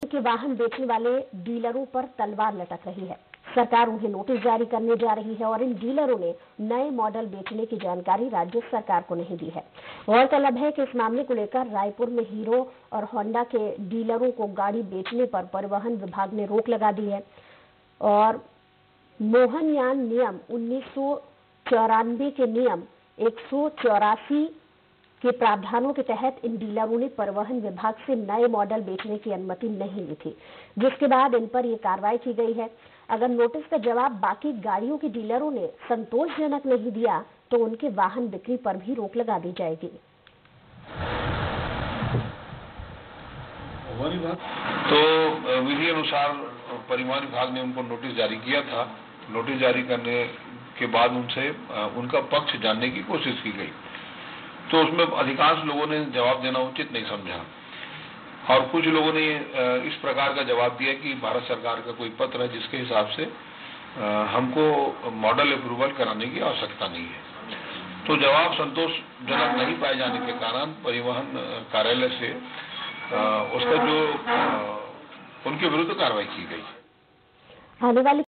के वाहन बेचने वाले डीलरों पर तलवार लटक रही है। सरकार उन्हें नोटिस जारी करने जा रही है और इन डीलरों ने नए मॉडल बेचने की जानकारी राज्य सरकार को नहीं दी है। गौरतलब है कि इस मामले को लेकर रायपुर में हीरो और होंडा के डीलरों को गाड़ी बेचने पर परिवहन विभाग ने रोक लगा दी है और मोहनयान नियम 1994 के नियम 184 के प्रावधानों के तहत इन डीलरों ने परिवहन विभाग से नए मॉडल बेचने की अनुमति नहीं ली थी, जिसके बाद इन पर यह कार्रवाई की गई है। अगर नोटिस का जवाब बाकी गाड़ियों के डीलरों ने संतोषजनक नहीं दिया तो उनके वाहन बिक्री पर भी रोक लगा दी जाएगी। तो विधि अनुसार परिवहन विभाग ने उनको नोटिस जारी किया था। नोटिस जारी करने के बाद उनसे उनका पक्ष जानने की कोशिश की गई, तो उसमें अधिकांश लोगों ने जवाब देना उचित नहीं समझा और कुछ लोगों ने इस प्रकार का जवाब दिया कि भारत सरकार का कोई पत्र है जिसके हिसाब से हमको मॉडल अप्रूवल कराने की आवश्यकता नहीं है। तो जवाब संतोषजनक नहीं पाए जाने के कारण परिवहन कार्यालय से उसका जो उनके विरुद्ध कार्रवाई की गई। आने वाली